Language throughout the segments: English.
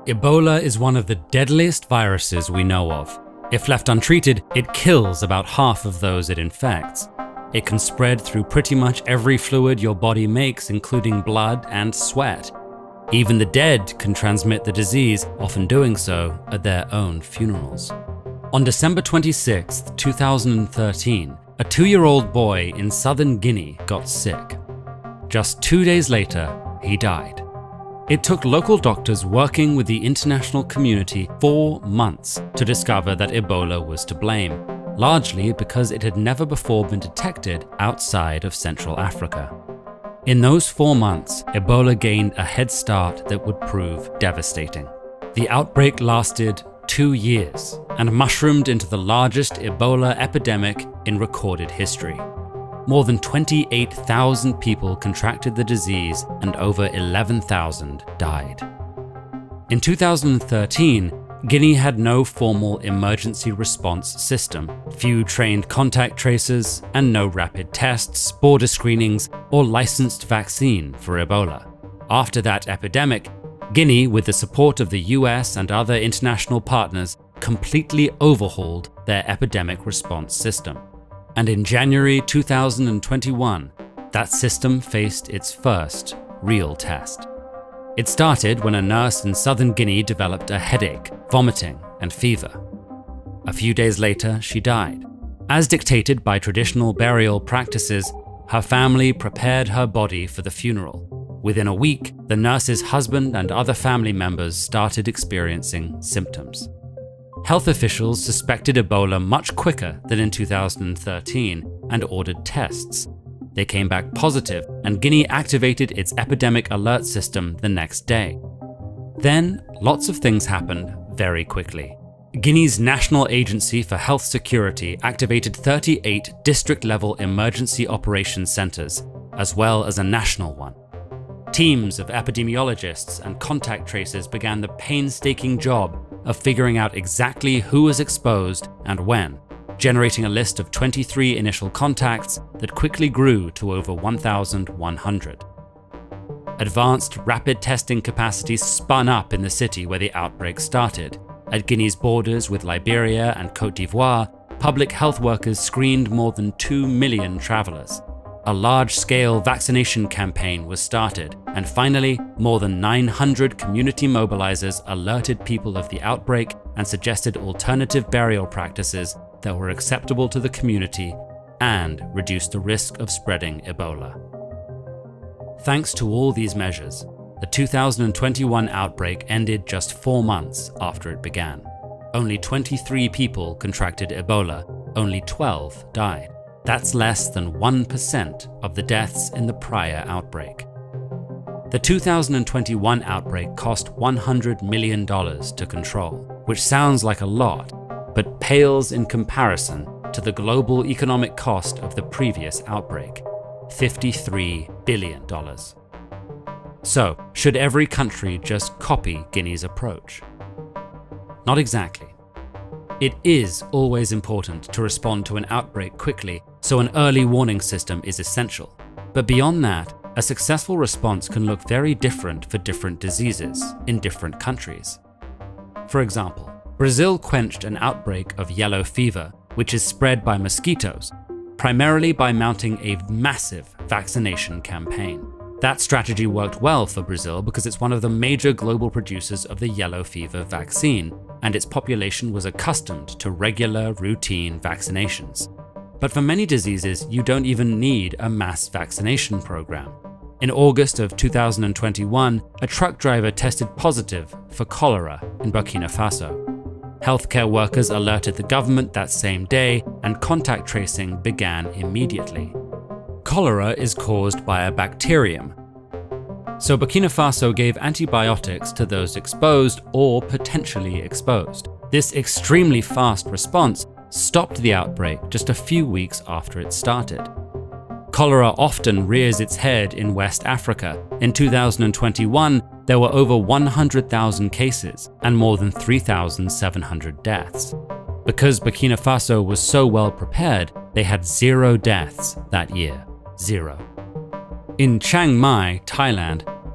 Ebola is one of the deadliest viruses we know of. If left untreated, it kills about half of those it infects. It can spread through pretty much every fluid your body makes, including blood and sweat. Even the dead can transmit the disease, often doing so at their own funerals. On December 26, 2013, a 2-year-old boy in southern Guinea got sick. Just 2 days later, he died. It took local doctors working with the international community 4 months to discover that Ebola was to blame, largely because it had never before been detected outside of Central Africa. In those 4 months, Ebola gained a head start that would prove devastating. The outbreak lasted 2 years and mushroomed into the largest Ebola epidemic in recorded history. More than 28,000 people contracted the disease and over 11,000 died. In 2013, Guinea had no formal emergency response system, few trained contact tracers, and no rapid tests, border screenings, or licensed vaccine for Ebola. After that epidemic, Guinea, with the support of the US and other international partners, completely overhauled their epidemic response system. And in January 2021, that system faced its first real test. It started when a nurse in southern Guinea developed a headache, vomiting, and fever. A few days later, she died. As dictated by traditional burial practices, her family prepared her body for the funeral. Within a week, the nurse's husband and other family members started experiencing symptoms. Health officials suspected Ebola much quicker than in 2013 and ordered tests. They came back positive, and Guinea activated its epidemic alert system the next day. Then, lots of things happened very quickly. Guinea's National Agency for Health Security activated 38 district-level emergency operations centers, as well as a national one. Teams of epidemiologists and contact tracers began the painstaking job of figuring out exactly who was exposed and when, generating a list of 23 initial contacts that quickly grew to over 1,100. Advanced rapid testing capacity spun up in the city where the outbreak started. At Guinea's borders with Liberia and Côte d'Ivoire, public health workers screened more than 2 million travelers. A large-scale vaccination campaign was started, and finally, more than 900 community mobilizers alerted people of the outbreak and suggested alternative burial practices that were acceptable to the community and reduced the risk of spreading Ebola. Thanks to all these measures, the 2021 outbreak ended just 4 months after it began. Only 23 people contracted Ebola, only 12 died. That's less than 1% of the deaths in the prior outbreak. The 2021 outbreak cost $100 million to control, which sounds like a lot, but pales in comparison to the global economic cost of the previous outbreak, $53 billion. So, should every country just copy Guinea's approach? Not exactly. It is always important to respond to an outbreak quickly, so an early warning system is essential. But beyond that, a successful response can look very different for different diseases in different countries. For example, Brazil quenched an outbreak of yellow fever, which is spread by mosquitoes, primarily by mounting a massive vaccination campaign. That strategy worked well for Brazil because it's one of the major global producers of the yellow fever vaccine, and its population was accustomed to regular, routine vaccinations. But for many diseases, you don't even need a mass vaccination program. In August of 2021, a truck driver tested positive for cholera in Burkina Faso. Healthcare workers alerted the government that same day, and contact tracing began immediately. Cholera is caused by a bacterium. So Burkina Faso gave antibiotics to those exposed or potentially exposed. This extremely fast response stopped the outbreak just a few weeks after it started. Cholera often rears its head in West Africa. In 2021, there were over 100,000 cases and more than 3,700 deaths. Because Burkina Faso was so well prepared, they had 0 deaths that year. 0. In Chiang Mai, Thailand,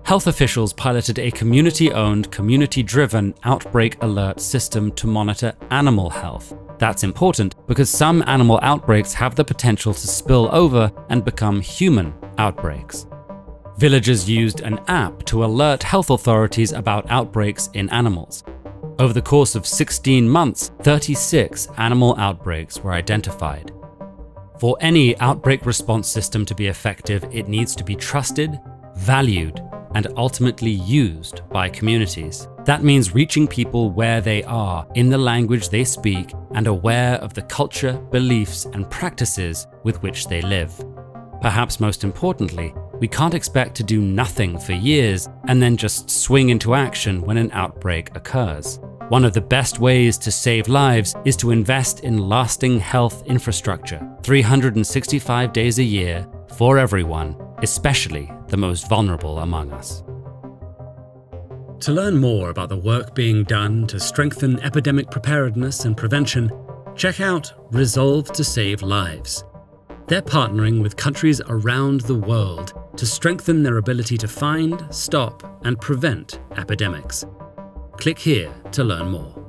health officials piloted a community-owned, community-driven outbreak alert system to monitor animal health. That's important because some animal outbreaks have the potential to spill over and become human outbreaks. Villagers used an app to alert health authorities about outbreaks in animals. Over the course of 16 months, 36 animal outbreaks were identified. For any outbreak response system to be effective, it needs to be trusted, valued, and ultimately used by communities. That means reaching people where they are, in the language they speak, and aware of the culture, beliefs, and practices with which they live. Perhaps most importantly, we can't expect to do nothing for years and then just swing into action when an outbreak occurs. One of the best ways to save lives is to invest in lasting health infrastructure, 365 days a year, for everyone, especially the most vulnerable among us. To learn more about the work being done to strengthen epidemic preparedness and prevention, check out Resolve to Save Lives. They're partnering with countries around the world to strengthen their ability to find, stop, and prevent epidemics. Click here to learn more.